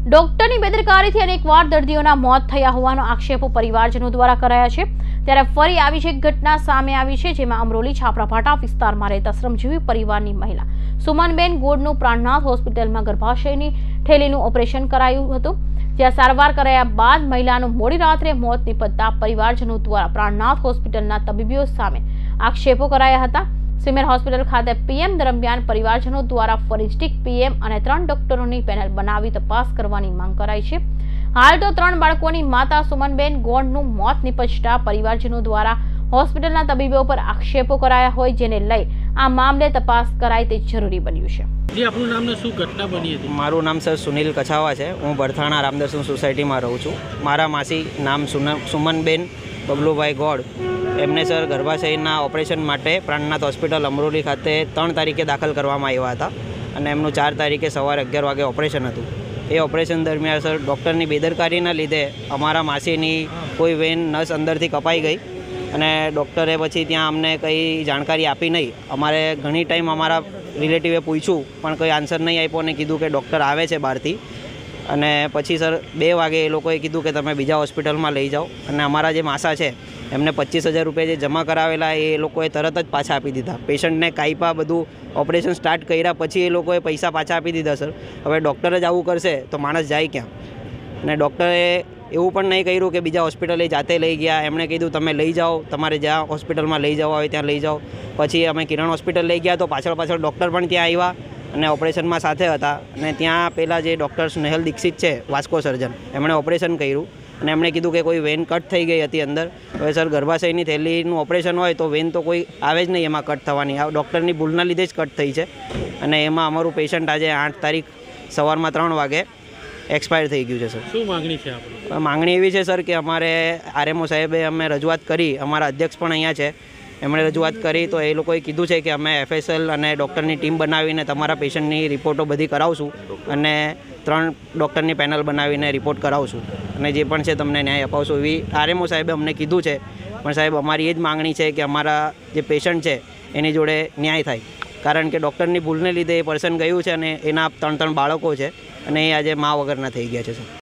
ડોક્ટરની બેદરકારીથી અનેકવાર દર્દીઓના મોત થયા હોવાનો આક્ષેપો પરિવારજનો દ્વારા કરાયા છે। ત્યારે ફરી આવી જ એક ઘટના સામે આવી છે, જેમાં અમરોલી છાપરાભાટા વિસ્તારમાં રહેતા શ્રમજીવી પરિવારની મહિલા સુમનબેન ગોળનું પ્રાણનાથ હોસ્પિટલમાં ગર્ભાશયની થેલીનું ઓપરેશન કરાયું હતું, જ્યાં સારવાર કરાયા બાદ મહિલાનું મોડી રાત્રે મોત નિપજતા પરિવારજનો દ્વારા પ્રાણનાથ હોસ્પિટલના તબીબીઓ સામે આક્ષેપો કરાયા હતા। સિવિલ હોસ્પિટલ ખાતે પીએમ દરમિયાન પરિવારજનો દ્વારા ફોરેન્સિક પીએમ અને 3 ડોક્ટરોની પેનલ બનાવી તપાસ કરવાની માંગ કરાઈ છે। હાલ તો 3 બાળકોની માતા સુમનબેન ગોળનું મોત નિપજતા પરિવારજનો દ્વારા હોસ્પિટલના તબીબો પર આક્ષેપો કરાયા હોય, જેને લઈ આ મામલે તપાસ કરાય તે જરૂરી બન્યું છે। જી, આપનું નામ ને શું ઘટના બની હતી? મારું નામ સર સુનિલ કછાવા છે। હું બરથાણા રામદર્શન સોસાયટીમાં રહું છું। મારા માસી નામ સુમનબેન બબલુભાઈ ગોળ, એમને સર ગર્ભાશયના ઓપરેશન માટે પ્રાણનાથ હોસ્પિટલ અમરોલી ખાતે 3 તારીખે દાખલ કરવામાં આવ્યા હતા અને એમનું 4 તારીખે સવારે 11 વાગે ઓપરેશન હતું। એ ઓપરેશન દરમિયાન સર ડૉક્ટરની બેદરકારીના લીધે અમારા માસીની કોઈ વેન નસ અંદરથી કપાઈ ગઈ અને ડૉક્ટરે પછી ત્યાં અમને કંઈ જાણકારી આપી નહીં। અમારે ઘણી ટાઈમ અમારા રિલેટિવે પૂછ્યું પણ કોઈ આન્સર નહીં આપ્યો અને કીધું કે ડૉક્ટર આવે છે બહારથી। અને પછી સર 2 વાગે એ લોકોએ કીધું કે તમે બીજા હોસ્પિટલમાં લઈ જાઓ અને અમારા જે માસા છે એમને 25,000 રૂપિયા જે જમા કરાવેલા એ લોકોએ તરત જ પાછા આપી દીધા। પેશન્ટને કાપ્યા, બધું ઓપરેશન સ્ટાર્ટ કર્યા પછી એ લોકોએ પૈસા પાછા આપી દીધા સર। હવે ડૉક્ટર જ આવું કરશે તો માણસ જાય ક્યાં? અને ડૉક્ટરે એવું પણ નહીં કર્યું કે બીજા હોસ્પિટલે જાતે લઈ ગયા, એમણે કીધું તમે લઈ જાઓ, તમારે જ્યાં હોસ્પિટલમાં લઈ જવા હોય ત્યાં લઈ જાઓ। પછી અમે કિરણ હોસ્પિટલ લઈ ગયા તો પાછળ ડૉક્ટર પણ ત્યાં આવ્યા અને ઓપરેશનમાં સાથે હતા અને ત્યાં પહેલાં જે ડૉક્ટર સ્નેહલ દીક્ષિત છે, વાસ્કો સર્જન, એમણે ઓપરેશન કર્યું અને એમણે કીધું કે કોઈ વેન કટ થઈ ગઈ હતી અંદર। હવે સર ગર્ભાશયની થેલીનું ઓપરેશન હોય તો વેન તો કોઈ આવે જ નહીં એમાં કટ થવાની, આ ડૉક્ટરની ભૂલના લીધે જ કટ થઈ છે અને એમાં અમારું પેશન્ટ આજે 8 તારીખ સવારમાં 3 વાગે એક્સપાયર થઈ ગયું છે સર। શું માંગણી છે આપણી? માંગણી એવી છે સર કે અમારે આરએમઓ સાહેબે અમે રજૂઆત કરી, અમારા અધ્યક્ષ પણ અહીંયા છે, એમણે રજૂઆત કરી તો એ લોકોએ કીધું છે કે અમે FSL અને ડૉક્ટરની ટીમ બનાવીને તમારા પેશન્ટની રિપોર્ટો બધી કરાવશું અને 3 ડૉક્ટરની પેનલ બનાવીને રિપોર્ટ કરાવશું અને જે પણ છે તમને ન્યાય અપાવશું એવી આરએમઓ સાહેબે અમને કીધું છે। પણ સાહેબ અમારી એ જ માંગણી છે કે અમારા જે પેશન્ટ છે એની જોડે ન્યાય થાય, કારણ કે ડૉક્ટરની ભૂલને લીધે એ પર્સન ગયું છે અને એના 3 બાળકો છે અને એ આજે મા વગરના થઈ ગયા છે સર।